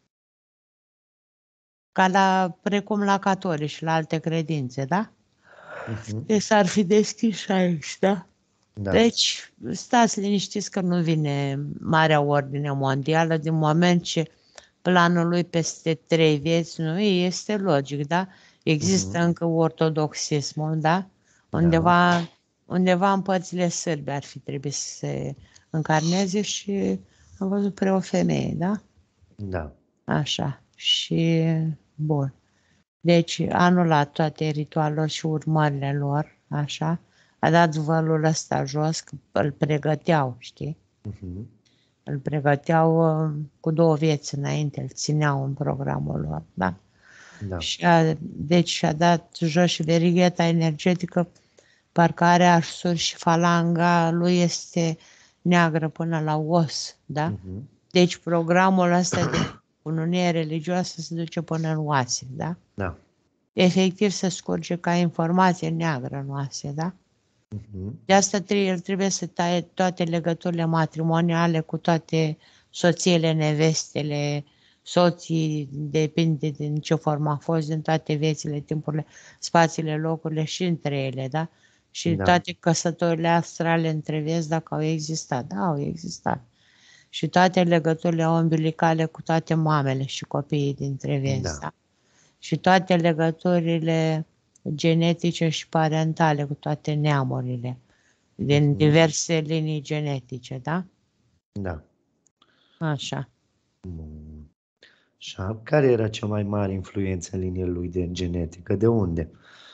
Precum la catolici și la alte credințe, da? Deci s-ar fi deschis și aici, da? Deci, stați liniștiți că nu vine Marea Ordine Mondială din moment ce planul lui peste 3 vieți nu este logic, da? Există încă ortodoxismul, da? Undeva în părțile sârbe ar fi trebuit să se încarneze și am văzut pre o femeie, da? Da. Așa. Și, bun. Deci a anulat toate ritualele și urmările lor, așa. A dat vălul ăsta jos, că îl pregăteau, știi? Îl pregăteau cu 2 vieți înainte, îl țineau în programul lor, da? Deci și-a dat jos și verigheta energetică, parcă are arsuri și falanga lui este neagră până la os, da? Deci programul ăsta de cununie religioasă se duce până în oase, da? Efectiv se scurge ca informație neagră în oase, da? De asta el trebuie să taie toate legăturile matrimoniale cu toate soțiile, nevestele, soții, depinde din ce formă a fost, din toate viețile, timpurile, spațiile, locurile și între ele, da? Și toate căsătorile astrale între vieți, dacă au existat, da, au existat. Și toate legăturile umbilicale cu toate mamele și copiii dintre vieți, da? Și toate legăturile genetice și parentale cu toate neamurile, din diverse linii genetice, da? Da. Așa. Și care era cea mai mare influență în linia lui de genetică? De unde?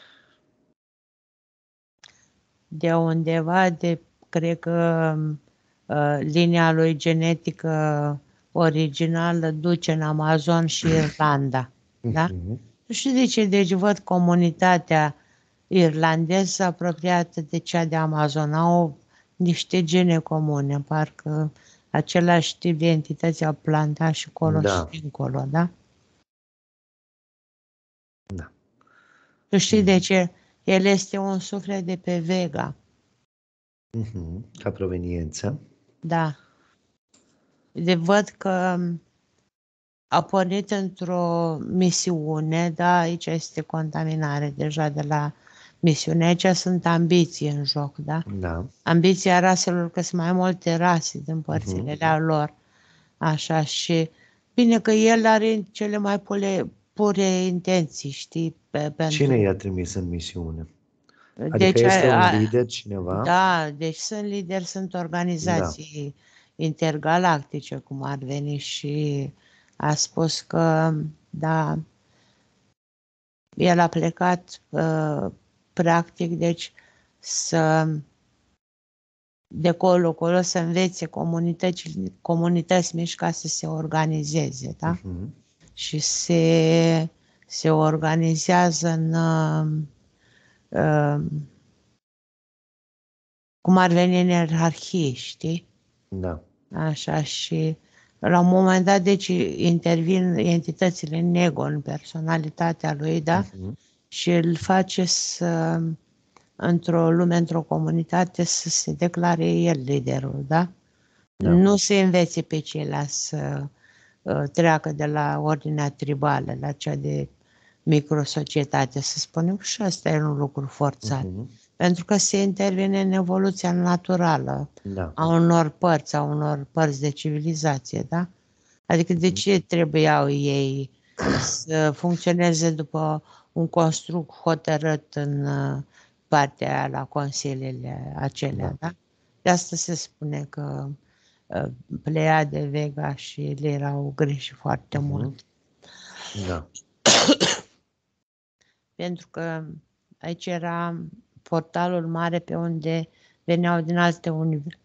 De undeva, cred că linia lui genetică originală duce în Amazon și Irlanda. Da? Nu știu de ce, deci văd comunitatea irlandeză apropiată de cea de Amazon. Au niște gene comune, parcă același tip de entități au plantat și acolo și dincolo, da? Da. Tu știi de ce? El este un suflet de pe Vega. Ca proveniență. Da. Văd că a pornit într-o misiune, da, aici este contaminare deja de la misiune, aici sunt ambiții în joc, da? Da. Ambiția raselor, că sunt mai multe rase din părțile lor, așa, și bine că el are cele mai pure intenții, știi? Cine i-a trimis în misiune? Adică Deci, este un lider, cineva? Da, deci sunt lideri, sunt organizații intergalactice, cum ar veni, și a spus că, da, el a plecat practic, deci de colo să învețe comunități mici ca să se organizeze, da? Și se organizează în cum ar veni în ierarhie, știi? Da. Așa, și la un moment dat, deci, intervin entitățile în ego, în personalitatea lui, da? Și îl face să, într-o lume, într-o comunitate, să se declare el liderul, da? Nu se învețe pe ceilalți să treacă de la ordinea tribală la cea de microsocietate, să spunem, și asta e un lucru forțat. Pentru că se intervine în evoluția naturală a unor părți de civilizație, da? Adică de ce trebuiau ei să funcționeze după un construct hotărât în partea aia, la consiliile acelea, da? De asta se spune că Pleiade, Vega și Lyra au greșit foarte mult. Da. Pentru că aici era portalul mare pe unde veneau din alte univers.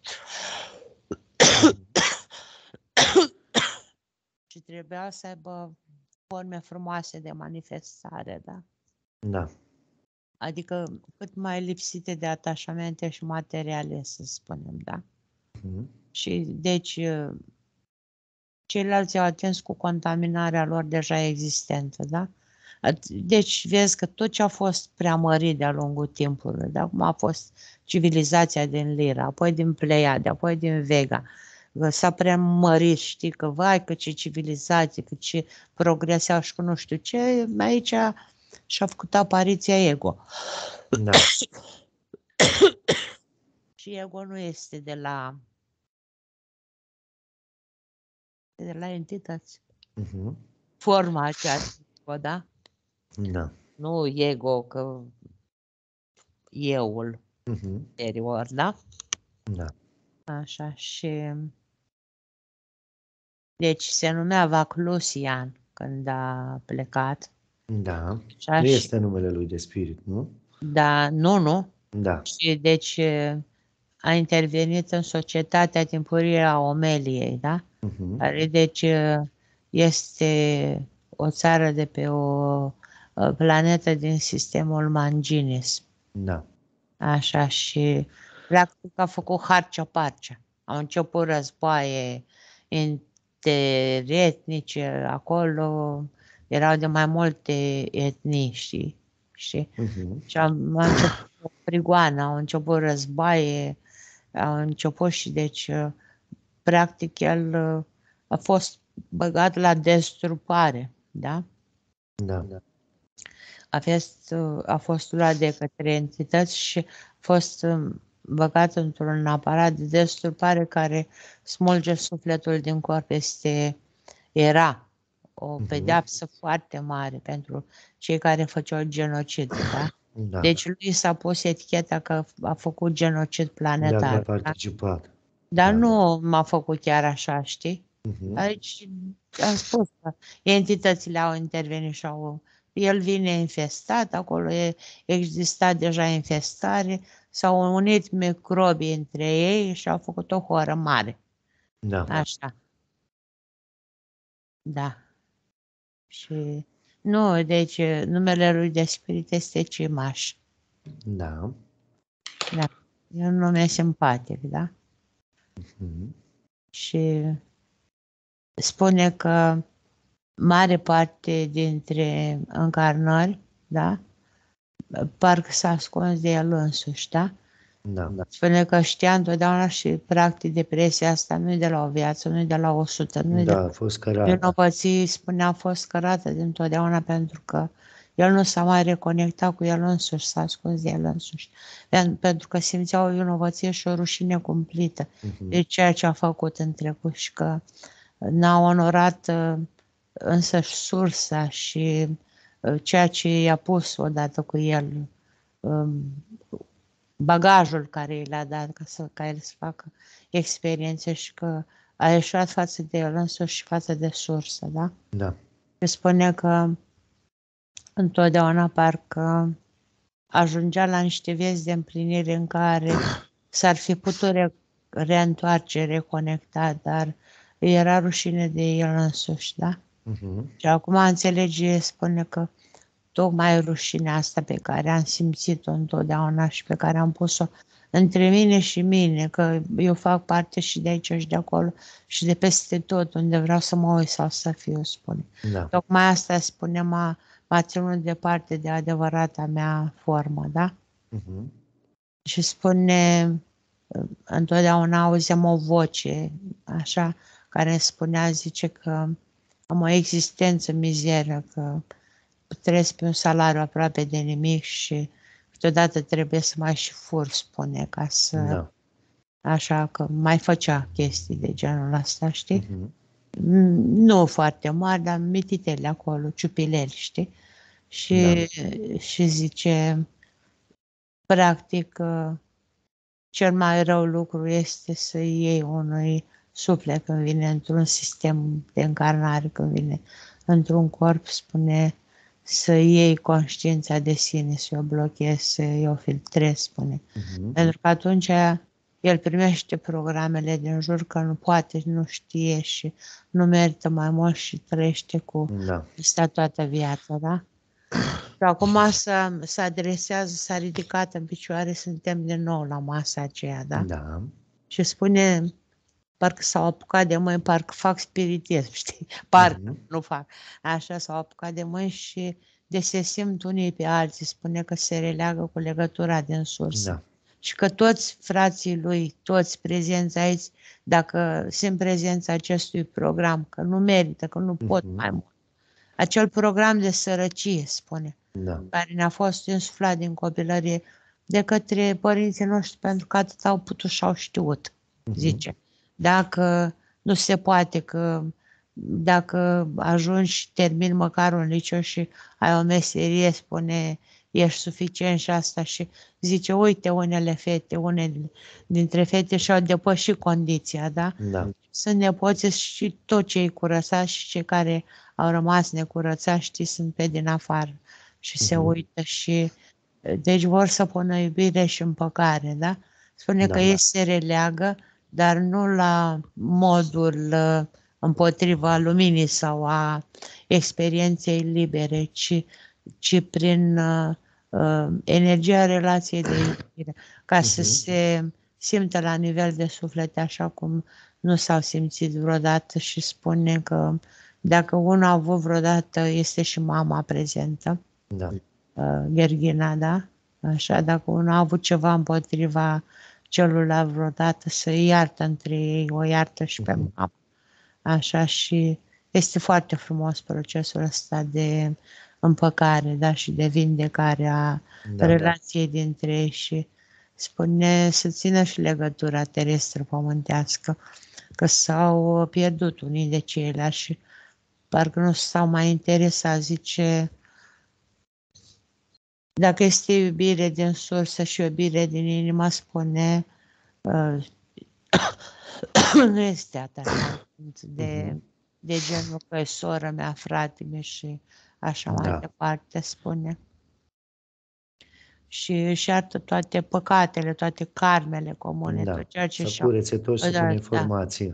Și trebuia să aibă forme frumoase de manifestare, da? Da. Adică cât mai lipsite de atașamente și materiale, să spunem, da? Și deci ceilalți au atins cu contaminarea lor deja existentă, da? Deci vezi că tot ce a fost preamărit de-a lungul timpului, da? Cum a fost civilizația din Lyra, apoi din Pleiade, apoi din Vega, s-a preamărit, știi, că vai, că ce civilizație, că ce progreseau și că nu știu ce, aici și-a făcut apariția ego. Da. Și ego nu este de la entități. Forma aceea, da? Da. Nu ego, că euul interior, da? Da. Așa, și deci se numea Vaclusian când a plecat. Da. Nu este numele lui de spirit, nu? Da, nu. Da. Și deci a intervenit în societatea timpurie a Omeliei, da? Care deci este o țară de pe o planetă din sistemul Manginis. Da. Așa, și practic a făcut harcea-parcea. Au început războaie interetnice acolo, erau de mai multe etnii, știi? Și a început prigoană, au început războaie, au început și deci practic el a fost băgat la destrupare, da? Da. A fost luat de către entități și a fost băgat într-un aparat de destrupare care smulge sufletul din corp. Era o pedeapsă foarte mare pentru cei care făceau genocid, da? Da. Deci lui s-a pus eticheta că a făcut genocid planetar. Dacă a Da? participat. Dar nu m-a făcut chiar așa, știi? Mhm. Aici am spus că entitățile au intervenit și el vine infestat, acolo exista deja infestare, s-au unit microbii între ei și au făcut o horă mare. Da. Așa. Da. Și nu, deci numele lui de spirit este Cimaș. Da. Da. E un nume simpatic, da? Mhm. Și spune că mare parte dintre încarnări, da? Parcă s-a ascuns de el însuși, da? Da. Spune că știa întotdeauna și practic depresia asta nu e de la o viață, nu e de la 100, nu e de Da, a fost cărat. vinovății, spunea, a fost cărată dintotdeauna pentru că el nu s-a mai reconectat cu el însuși, s-a ascuns de el însuși. Pentru că simțea o vinovăție și o rușine cumplită de ceea ce a făcut în trecut și că n-a onorat însăși sursa și ceea ce i-a pus odată cu el, bagajul care i l-a dat ca el să facă experiențe și că a ieșuat față de el însuși și față de sursă, da? Da. Și spune că întotdeauna parcă ajungea la niște vieți de împlinire în care s-ar fi putut reîntoarce, reconecta, dar era rușine de el însuși, da? Și acum înțelege, spune că tocmai rușinea asta pe care am simțit-o întotdeauna și pe care am pus-o între mine și mine, că eu fac parte și de aici și de acolo și de peste tot unde vreau să mă uit sau să fiu, spune. Da. Tocmai asta, spune, m-a ținut departe de adevărata mea formă, da? Și spune, întotdeauna auzeam o voce, așa, care spunea, zice că am o existență mizeră, că trăiesc pe un salariu aproape de nimic și câteodată trebuie să mai și fur, spune, ca să... Da. Așa că mai făcea chestii de genul ăsta, știi? Nu foarte mari, dar mititele acolo, ciupileli, știi? Și zice, practic, cel mai rău lucru este să iei unui suflet când vine într-un sistem de încarnare, când vine într-un corp, spune, să iei conștiința de sine, să o blochezi, să o filtrezi, spune. Pentru că atunci el primește programele din jur că nu poate, nu știe și nu merită mai mult și trăiește cu asta toată viața, da? Și acum se adresează, s-a ridicat în picioare, suntem din nou la masa aceea, da? Da. Și spune, parcă s-au apucat de mâini, parcă fac spiritism, știi? Parcă, nu fac. Așa s-au apucat de mâini și de se simt unii pe alții, spune că se releagă cu legătura din sursă. Da. Și că toți frații lui, toți prezenți aici, dacă simt prezența acestui program, că nu merită, că nu pot mai mult. Acel program de sărăcie, spune, care ne-a fost insuflat din copilărie de către părinții noștri pentru că atât au putut și au știut, zice. Dacă nu se poate, că dacă ajungi și termini măcar un liceu și ai o meserie, spune, ești suficient și asta și zice, uite, unele dintre fete și-au depășit condiția, da? Sunt nepoți și tot cei curățați și cei care au rămas necurățați, știi, sunt pe din afară și se uită și deci vor să pună iubire și împăcare, da? Spune că ei se releagă, dar nu la modul împotriva luminii sau a experienței libere, ci prin energia relației de iubire, ca să se simtă la nivel de suflet așa cum nu s-au simțit vreodată și spune că dacă unul a avut vreodată, este și mama prezentă, Gherghina, da? Așa, dacă unul a avut ceva împotriva celuilalt vreodată, să iartă între ei, o iartă și pe mama. Așa, și este foarte frumos procesul ăsta de împăcare, da, și de vindecare a relației dintre ei și spune să țină și legătura terestră pământească, că s-au pierdut unii de ceilalți și parcă nu s-au mai interesat, zice, dacă este iubire din sursă și iubire din inimă, spune, nu este atașament de genul că e soră mea, frate meu și așa mai departe, spune. Și își iartă toate păcatele, toate karmele comune, tot ceea ce să curețe tot și să pună informație.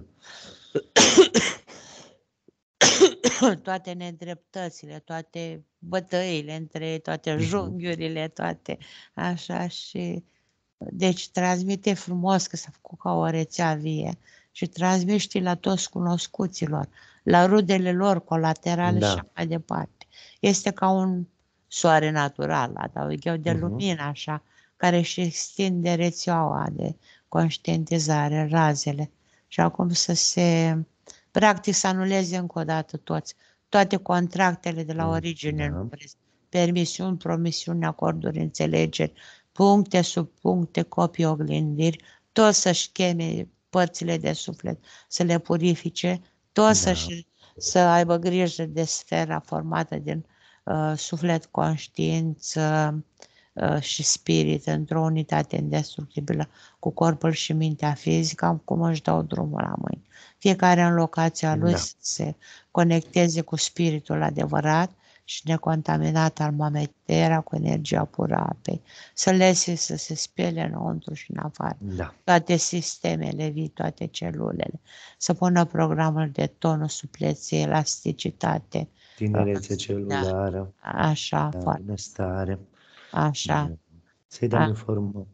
Toate nedreptățile, toate bătăile între ei, toate junghiurile, toate așa și deci transmite frumos că s-a făcut ca o rețea vie și transmite la toți cunoscuților, la rudele lor colaterale și așa mai departe. Este ca un soare natural, adaugă de lumină așa, care își extinde rețeaua de conștientizare, razele și acum să se practic să anuleze încă o dată toate contractele de la origine, permisiuni, promisiuni, acorduri, înțelegeri, puncte, subpuncte, copii, oglindiri, tot să-și cheme părțile de suflet, să le purifice, tot să aibă grijă de sfera formată din suflet, conștiință și spirit într-o unitate indestructibilă cu corpul și mintea fizică, cum își dau drumul la mâini. Fiecare în locația lui să se conecteze cu spiritul adevărat și necontaminat al Mametera cu energia pură a apei. Să lese să se spele înăuntru și în afară. Toate sistemele vii, toate celulele. Să pună programul de tonus, supleție, elasticitate. Tinerețe celulară. Așa, bunăstare. Așa. Să-i dăm informații,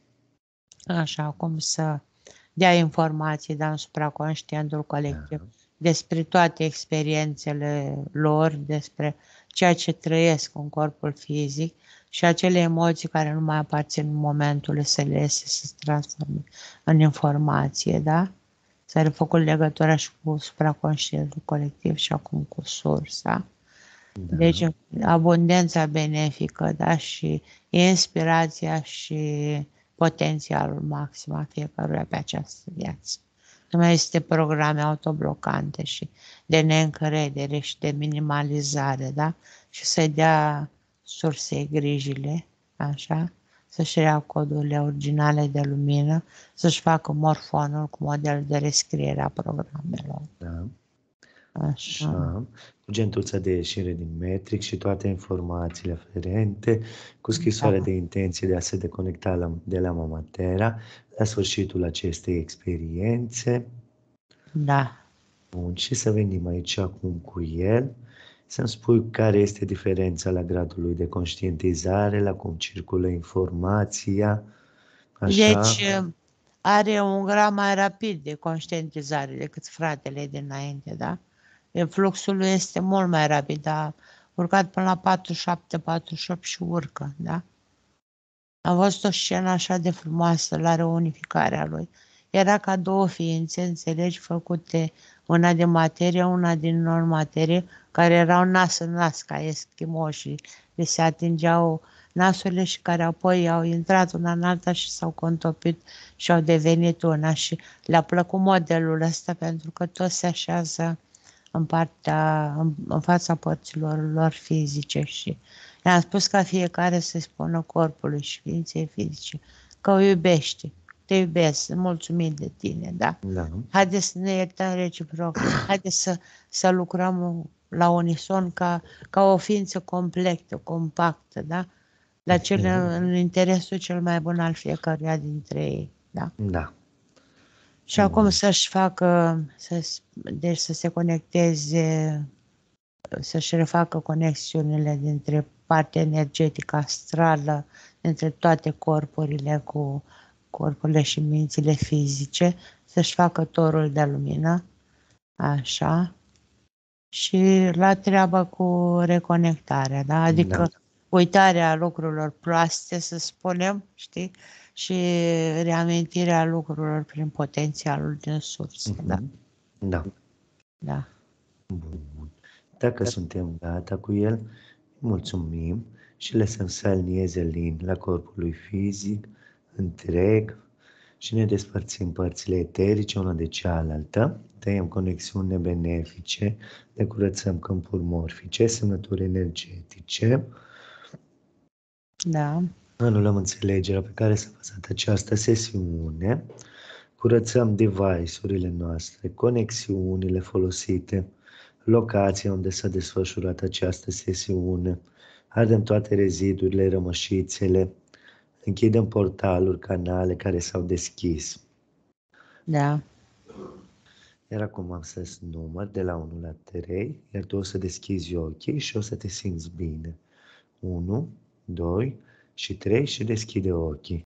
Așa, cum să dea informații, dar în supraconștientul colectiv, despre toate experiențele lor, despre ceea ce trăiesc în corpul fizic și acele emoții care nu mai aparțin momentului să le iese, să se transforme în informație, da? S-a refăcut legătura și cu supraconștientul colectiv și acum cu sursa. Deci abundența benefică, da? Și inspirația și potențialul maxim a fiecăruia pe această viață. Nu mai este programe autoblocante și de neîncredere și de minimalizare, da? Și să-i dea sursei grijile, așa, să-și ia codurile originale de lumină, să-și facă morfonul cu model de rescriere a programelor. Așa, cu gentuța de ieșire din Matrix și toate informațiile aferente, cu scrisoarea de intenție de a se deconecta de la Mama Terra la sfârșitul acestei experiențe. Bun, și să venim aici acum cu el, să-mi spui care este diferența la gradul lui de conștientizare, la cum circulă informația. Așa. Deci are un grad mai rapid de conștientizare decât fratele dinainte, da? Fluxul lui este mult mai rapid, a urcat până la 47, 48 și urcă, da? Am văzut o scenă așa de frumoasă la reunificarea lui. Era ca două ființe, înțelegi, făcute una din materie, una din non-materie, care erau nas în nas, ca eschimoșii. Le se atingeau nasurile și care apoi au intrat una în alta și s-au contopit și au devenit una. Și le-a plăcut modelul ăsta pentru că toți se așează în fața părților lor fizice și le-am spus ca fiecare să-i spună corpului și ființei fizice că o iubește, te iubesc, sunt mulțumit de tine, da? Haideți să ne iertăm reciproc, haideți să lucrăm la unison ca o ființă completă, compactă, da? În interesul cel mai bun al fiecăruia dintre ei, da? Și acum să-și facă, deci să se conecteze, să-și refacă conexiunile dintre partea energetică astrală, dintre toate corpurile cu corpurile și mințile fizice, să-și facă torul de lumină, așa, și la treabă cu reconectarea, da? Adică uitarea lucrurilor proaste, să spunem, știi? Și reamintirea lucrurilor prin potențialul din sursă, da? Da. Bun. Dacă suntem gata cu el, mulțumim și lăsăm să alinieze lin la corpul lui fizic, întreg, și ne despărțim părțile eterice una de cealaltă, tăiem conexiuni nebenefice, ne curățăm câmpuri morfice, semnături energetice, Da. anulăm înțelegerea pe care s-a bazat această sesiune, curățăm device-urile noastre, conexiunile folosite, locația unde s-a desfășurat această sesiune, ardem toate rezidurile, rămășițele, închidem portaluri, canale care s-au deschis. Da. Iar acum am să-ți număr de la 1 la 3, iar tu o să deschizi ochii și o să te simți bine. 1, 2 și 3 și deschide ochii.